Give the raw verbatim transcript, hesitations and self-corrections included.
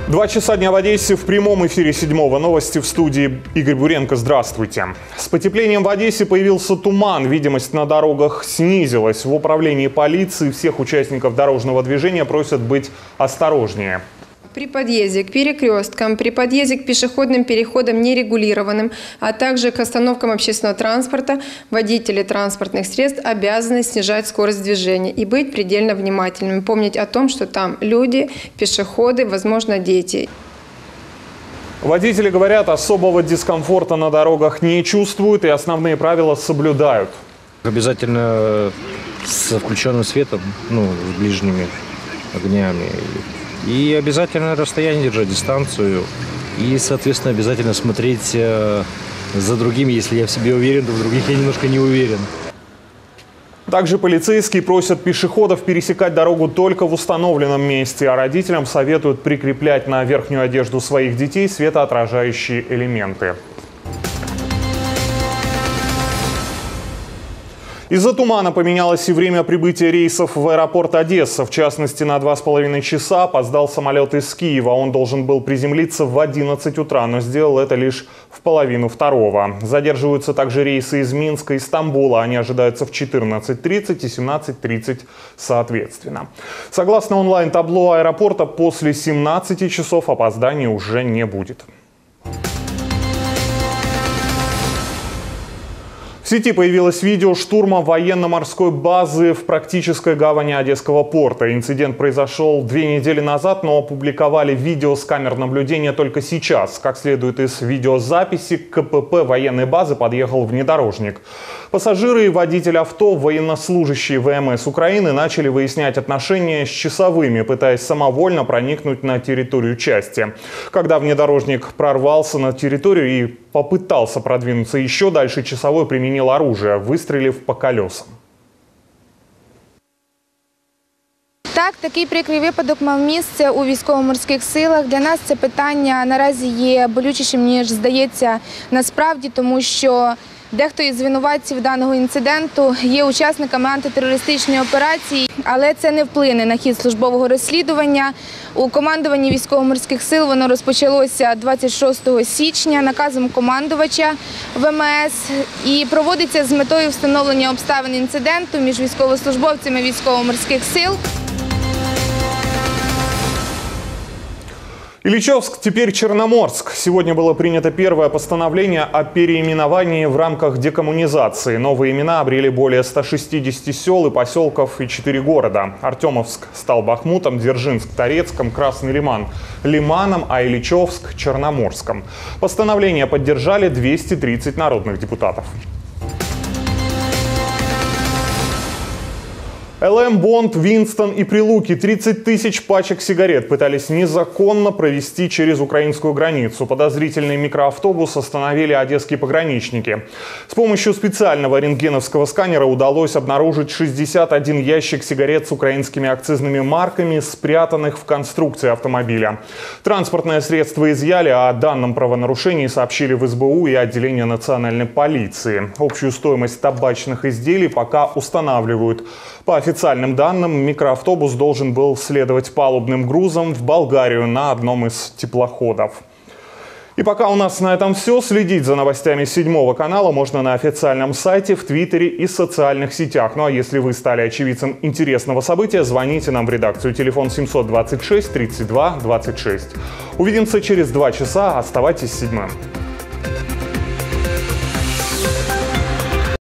Два часа дня в Одессе в прямом эфире седьмого. Новости в студии. Игорь Буренко. Здравствуйте. С потеплением в Одессе появился туман. Видимость на дорогах снизилась. В управлении полиции всех участников дорожного движения просят быть осторожнее. При подъезде к перекресткам, при подъезде к пешеходным переходам нерегулированным, а также к остановкам общественного транспорта, водители транспортных средств обязаны снижать скорость движения и быть предельно внимательными. Помнить о том, что там люди, пешеходы, возможно, дети. Водители говорят, особого дискомфорта на дорогах не чувствуют и основные правила соблюдают. Обязательно с включенным светом, ну, с ближними огнями. И обязательно расстояние держать, дистанцию. И, соответственно, обязательно смотреть э, за другими. Если я в себе уверен, то в других я немножко не уверен. Также полицейские просят пешеходов пересекать дорогу только в установленном месте, а родителям советуют прикреплять на верхнюю одежду своих детей светоотражающие элементы. Из-за тумана поменялось и время прибытия рейсов в аэропорт Одесса. В частности, на два с половиной часа опоздал самолет из Киева. Он должен был приземлиться в одиннадцать утра, но сделал это лишь в половину второго. Задерживаются также рейсы из Минска и Стамбула. Они ожидаются в четырнадцать тридцать и семнадцать тридцать соответственно. Согласно онлайн-табло аэропорта, после семнадцати часов опозданий уже не будет. В сети появилось видео штурма военно-морской базы в практической гавани Одесского порта. Инцидент произошел две недели назад, но опубликовали видео с камер наблюдения только сейчас. Как следует из видеозаписи, к КПП военной базы подъехал внедорожник. Пассажиры и водитель авто, военнослужащие ВМС Украины, начали выяснять отношения с часовыми, пытаясь самовольно проникнуть на территорию части. Когда внедорожник прорвался на территорию и попытался продвинуться еще дальше, часовой применил оружие, выстрелив по колесам. Так, такий прикрий випадок мав місце у військово-морських силах. Для нас це питання наразі є болючішим, ніж здається насправді, тому що дехто із винуватців даного інциденту є учасниками антитерористичної операції, але це не вплине на хід службового розслідування. У командуванні військово-морських сил воно розпочалося двадцять шостого січня наказом командувача ВМС і проводиться з метою встановлення обставин інциденту між військовослужбовцями військово-морських сил. Ильичевск, теперь Черноморск. Сегодня было принято первое постановление о переименовании в рамках декоммунизации. Новые имена обрели более ста шестидесяти сел и поселков и четыре города. Артемовск стал Бахмутом, Дзержинск – Торецком, Красный Лиман – Лиманом, а Ильичевск – Черноморском. Постановление поддержали двести тридцать народных депутатов. эл эм, Бонд, Винстон и Прилуки. тридцать тысяч пачек сигарет пытались незаконно провезти через украинскую границу. Подозрительный микроавтобус остановили одесские пограничники. С помощью специального рентгеновского сканера удалось обнаружить шестьдесят один ящик сигарет с украинскими акцизными марками, спрятанных в конструкции автомобиля. Транспортное средство изъяли, а о данном правонарушении сообщили в эс бэ у и отделение национальной полиции. Общую стоимость табачных изделий пока устанавливают. По официальным данным, микроавтобус должен был следовать палубным грузом в Болгарию на одном из теплоходов. И пока у нас на этом все. Следить за новостями седьмого канала можно на официальном сайте, в Твиттере и социальных сетях. Ну а если вы стали очевидцем интересного события, звоните нам в редакцию. Телефон семьсот двадцать шесть тридцать два двадцать шесть. Увидимся через два часа. Оставайтесь с седьмым.